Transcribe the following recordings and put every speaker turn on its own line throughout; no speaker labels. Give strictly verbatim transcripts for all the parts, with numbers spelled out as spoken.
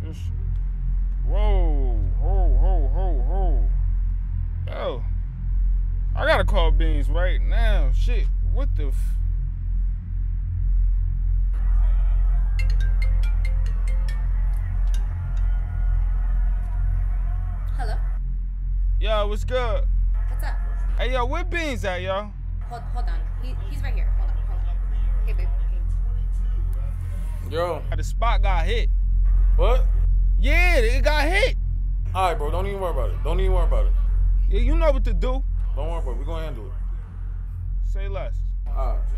Just, whoa, ho, ho, ho, ho. Yo, I gotta call Beans right now. Shit, what the f?
Hello?
Yo, what's good?
What's up?
Hey, yo, where Beans at, yo?
Hold, hold on. He, he's right here. Hold on, hold on. Hey, babe.
Yo.
The spot got hit.
What?
Yeah, it got hit.
All right, bro. Don't even worry about it. Don't even worry about it.
Yeah, you know what to do.
Don't worry about it. We're going to handle it.
Say less.
All right.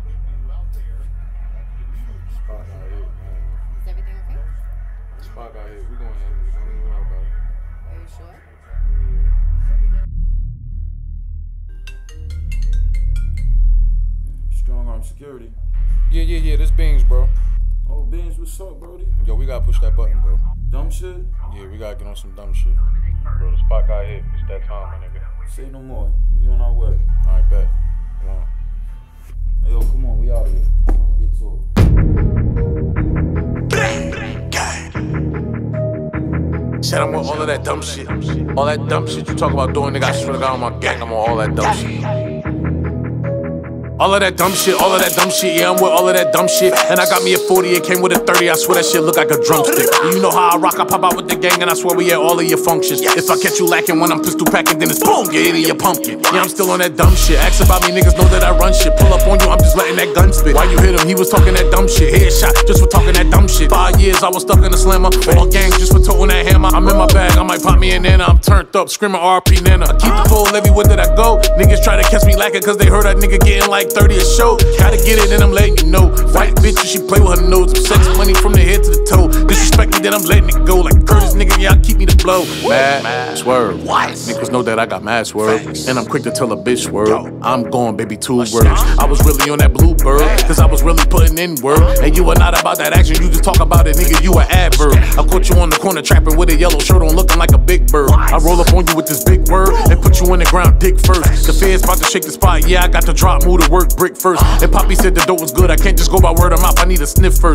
Spot got hit, man.
Is everything okay?
Spot got hit. We're going to handle it. Don't even worry about it.
Are you sure?
Yeah. Strong arm security.
Yeah, yeah, yeah. This Beans, bro.
Oh, Beans, what's up, Brody?
Yo, we gotta push that button, bro.
Dumb shit?
Yeah, we gotta get on some dumb shit. Bro, the spot got hit. It's that time, my nigga.
Say no more. We on our way.
All right, bet. Come on.
Hey, yo, come on. We out of here. I'm gonna get to
it. Said I'm on all of that dumb shit. All that dumb shit you talk about doing, nigga. I swear to God on my gang, I'm on all that dumb shit. All of that dumb shit, all of that dumb shit, yeah, I'm with all of that dumb shit. And I got me a forty, it came with a thirty, I swear that shit look like a drumstick. You know how I rock, I pop out with the gang, and I swear we at all of your functions. If I catch you lacking when I'm pistol packing, then it's boom, you're eating your pumpkin. Yeah, I'm still on that dumb shit. Ask about me, niggas know that I run shit. Pull up on you, I'm just letting that gun spit. Why you hit him? He was talking that dumb shit. Headshot, just for talking that dumb shit. Five years, I was stuck in the slammer. All gang, just for toting that hammer. I'm in my bag, I might pop me a nana. I'm turned up, screaming R P Nana. I keep the full levy, where did I go? Niggas try to catch me lacking, cause they heard that nigga getting like thirty a show. Gotta get it and I'm letting you know. White bitch, she play with her nose. I'm sex money from the head to the toe. Disrespect me, then I'm letting it go. Like Curtis, nigga, y'all keep me the blow. Mad swerve. Niggas know that I got mad swerve. And I'm quick to tell a bitch swerve. I'm going, baby, two words. I was really on that bluebird, cause I was really putting in work. And you are not about that action, you just talk about it, nigga, you an adverb. I caught you on the corner trapping with a yellow shirt on, looking like a big bird. I roll up on you with this big word and put you in the ground, dick first. The feds about to shake the spot, yeah, I got to drop, move to work, brick first. And Poppy said the dope was good, I can't just go by word of mouth, I need a sniff first.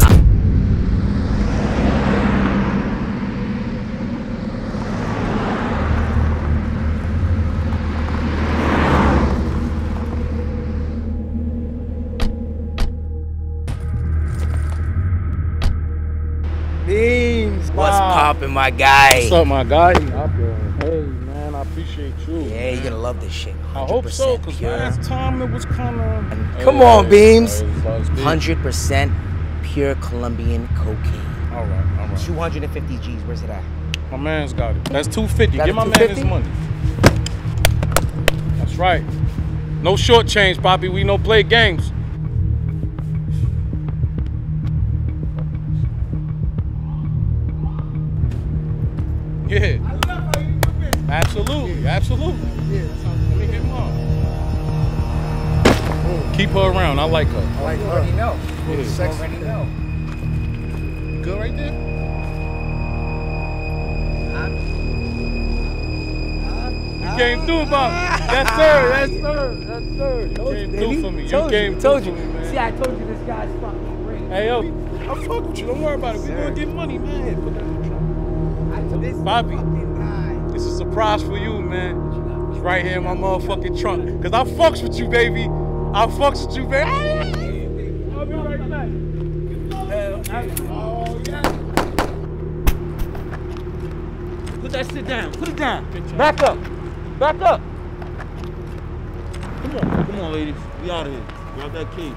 Beans,
what's
wow.
poppin', my guy?
What's up, my guy? Hey, man, I appreciate you.
Yeah,
man.
you're gonna love this shit.
I hope so, cause
pure.
last time it was kind of.
Come hey, on, hey, Beams. one hundred percent pure Colombian cocaine.
All right, all right.
two hundred fifty G's. Where's it at?
My man's got it. That's two fifty. Give my man his money. That's right. No short change, Poppy. We no play games. Yeah. Absolutely, absolutely. Yeah, let me hit him up. Keep her around. I like her.
I like her. You already know.
Yeah.
Sex already know.
Good right there? You came through, Bob. Yes, sir. Yes, sir. Yes, sir. You came through for me. You came through for me, man.
See, I told you this guy's fucking great.
Hey, yo. I'm fucking with you. Don't worry about it. We gonna get money, man. Put that in the trunk. Bobby, it's a surprise for you, man. It's right here in my motherfucking trunk. Cause I fucks with you, baby. I fucks with you, baby. I'll be right back. Oh, yeah. Put that shit down. Put it down. Back up. Back up. Come on. Come on, ladies. We out of here. Grab that key.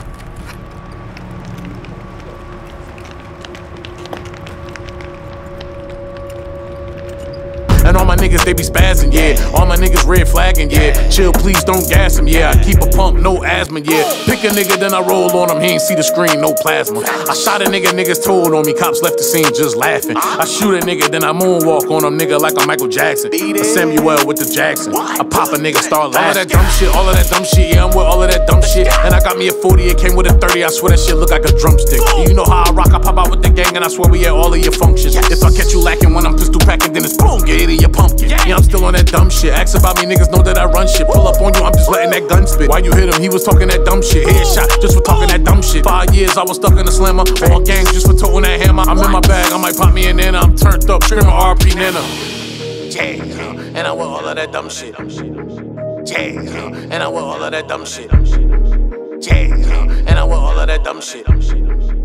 And all my niggas, they be spazzing, yeah. All my niggas red flagging, yeah. Chill, please don't gas him, yeah. I keep a pump, no asthma, yeah. Pick a nigga, then I roll on him. He ain't see the screen, no plasma. I shot a nigga, niggas told on me. Cops left the scene just laughing. I shoot a nigga, then I moonwalk on him, nigga, like I'm Michael Jackson. A Samuel with the Jackson. I pop a nigga, start laughing. All of that dumb shit, all of that dumb shit, yeah. I'm with all of that dumb shit. And I got me a forty, it came with a thirty. I swear that shit look like a drumstick. You know how I rock, I pop out with the gang, and I swear we at all of your functions. If I catch you lacking when I'm pistol packing, then it's boom, get it in your pumpkin. Yeah, I'm still on that dumb shit. Ask about me, niggas know that I run shit. Pull up on you, I'm just letting that gun spit. Why you hit him? He was talking that dumb shit. Headshot just for talking that dumb shit. Five years I was stuck in the slammer. All gang just for toting that hammer. I'm in my bag, I might pop me an Nana. I'm turned up, screaming R P Nana. Yeah, and I want all of that dumb shit. Yeah, and I want all of that dumb shit. Yeah, and I want all of that dumb shit.